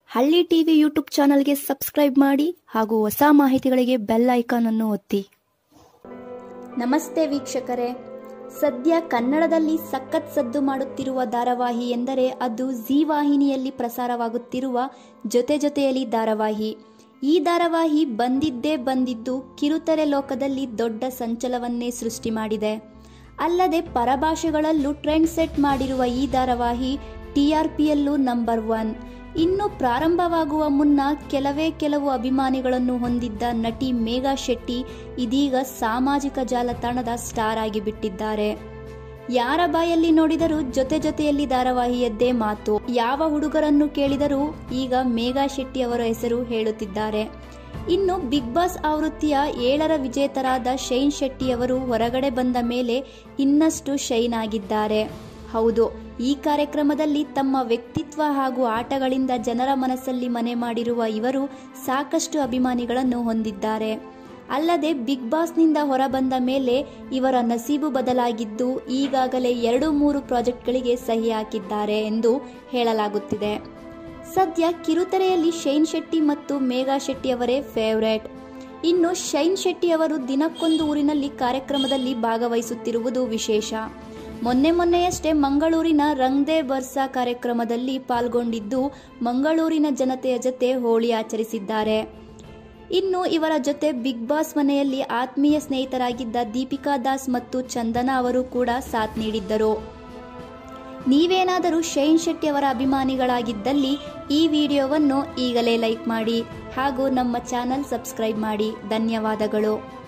ಹಳ್ಳಿ TV YouTube ಚಾನಲ್ಗೆ subscribe ಮಾಡಿ ಹಾಗೂ ಹೊಸ ಮಾಹಿತಿಗಳಿಗೆ ಬೆಲ್ ಐಕಾನ್ ಅನ್ನು ಒತ್ತಿ. ನಮಸ್ತೆ ವೀಕ್ಷಕರೇ, ಸದ್ಯ ಕನ್ನಡದಲ್ಲಿ ಸಖತ್ ಸದ್ದು ಮಾಡುತ್ತಿರುವ ಧಾರಾವಾಹಿ ಎಂದರೆ ಅದು ಜೀ ವಾಹಿನಿಯಲ್ಲಿ ಪ್ರಸಾರವಾಗುತ್ತಿರುವ ಜೊತೆ ಜೊತೆಯಲ್ಲಿ ಧಾರಾವಾಹಿ. ಈ ಧಾರಾವಾಹಿ ಬಂದಿದ್ದು ಕಿರುತೆರೆ ಲೋಕದಲ್ಲಿ ದೊಡ್ಡ ಸಂಚಲನವನ್ನೇ ಸೃಷ್ಟಿ ಮಾಡಿದೆ. ಅಲ್ಲದೆ ಪರಭಾಷೆಗಳಲ್ಲೂ ಟ್ರೆಂಡ್ ಸೆಟ್ ಮಾಡಿರುವ ಈ ಧಾರಾವಾಹಿ TRPಯಲ್ಲೂ ನಂಬರ್ 1. ಇನ್ನು ಪ್ರಾರಂಭವಾಗುವ ಮುನ್ನ ಕೆಲವು ಅಭಿಮಾನಿಗಳನ್ನು ಹೊಂದಿದ್ದ ನಟಿ ಮೇಘಾ ಶೆಟ್ಟಿ ಇದೀಗ ಸಾಮಾಜಿಕ ಜಾಲತಾಣದ ಸ್ಟಾರ್ ಆಗಿ ಬಿಟ್ಟಿದ್ದಾರೆ. ಯಾರ ಬಾಯಲ್ಲಿ ನೋಡಿದರೂ ಜೊತೆಯಲ್ಲಿ ಧಾರಾವಾಹಿಯದ್ದೇ ಮಾತು. ಯಾವ ಹುಡುಗರನ್ನು ಕೇಳಿದರೂ ಈಗ ಮೇಘಾ ಶೆಟ್ಟಿ ಅವರ ಹೆಸರು ಹೇಳುತ್ತಿದ್ದಾರೆ. ಇನ್ನು ಬಿಗ್ ಬಾಸ್ ಆವೃತ್ತಿಯ 7ರ ವಿಜೇತರಾದ ಶೈನ್ ಶೆಟ್ಟಿ ಅವರು ಹೊರಗಡೆ ಬಂದ ಮೇಲೆ ಇನ್ನಷ್ಟು ಶೈನ್ ಆಗಿದ್ದಾರೆ. ಹೌದು, ಈ ಕಾರ್ಯಕ್ರಮದಲ್ಲಿ ತಮ್ಮ ವ್ಯಕ್ತಿತ್ವ ಹಾಗೂ ಆಟಗಳಿಂದ ಜನರ ಮನಸ್ಸಲ್ಲಿ ಮನೆ ಮಾಡಿರುವ ಇವರು ಸಾಕಷ್ಟು ಅಭಿಮಾನಿಗಳನ್ನು ಹೊಂದಿದ್ದಾರೆ. ಅಲ್ಲದೆ ಬಿಗ್ ಬಾಸ್ನಿಂದ ಹೊರಬಂದ ಮೇಲೆ ಇವರ ನಸೀಬು ಬದಲಾಗಿದ್ದು ಈಗಾಗಲೇ 2-3 ಪ್ರಾಜೆಕ್ಟ್ಗಳಿಗೆ ಸಹಿ ಹಾಕಿದ್ದಾರೆ ಎಂದು ಹೇಳಲಾಗುತ್ತಿದೆ. ಸದ್ಯ ಕಿರುತೆರೆಯಲ್ಲಿ ಶೈನ್ ಶೆಟ್ಟಿ ಮತ್ತು ಮೇಘಾ ಶೆಟ್ಟಿ ಅವರೇ ಫೇವರೇಟ್. ಇನ್ನು ಶೈನ್ ಶೆಟ್ಟಿ ಅವರು ದಿನಕ್ಕೊಂದು ಊರಿನಲ್ಲಿ ಕಾರ್ಯಕ್ರಮದಲ್ಲಿ ಭಾಗವಹಿಸುತ್ತಿರುವುದು ವಿಶೇಷ. ಮೊನ್ನೆಯಷ್ಟೇ ಮಂಗಳೂರಿನ ರಂಗ್ ದೇ ಬರ್ಸಾ ಕಾರ್ಯಕ್ರಮದಲ್ಲಿ ಪಾಲ್ಗೊಂಡಿದ್ದು ಮಂಗಳೂರಿನ ಜನತೆಯ ಜೊತೆ ಹೋಳಿ ಆಚರಿಸಿದ್ದಾರೆ. ಇನ್ನು ಇವರ ಜೊತೆ ಬಿಗ್ ಬಾಸ್ ಮನೆಯಲ್ಲಿ ಆತ್ಮೀಯ ಸ್ನೇಹಿತರಾಗಿದ್ದ ದೀಪಿಕಾ ದಾಸ್ ಮತ್ತು ಚಂದನಾ ಅವರು ಕೂಡ ಸಾಥ್ ನೀಡಿದ್ದರು. ನೀವೇನಾದರೂ ಶೈನ್ ಶೆಟ್ಟಿ ಅವರ ಅಭಿಮಾನಿಗಳಾಗಿದ್ದಲ್ಲಿ ಈ ವಿಡಿಯೋವನ್ನು ಈಗಲೇ ಲೈಕ್ ಮಾಡಿ ಹಾಗೂ ನಮ್ಮ ಚಾನಲ್ ಸಬ್ಸ್ಕ್ರೈಬ್ ಮಾಡಿ. ಧನ್ಯವಾದಗಳು.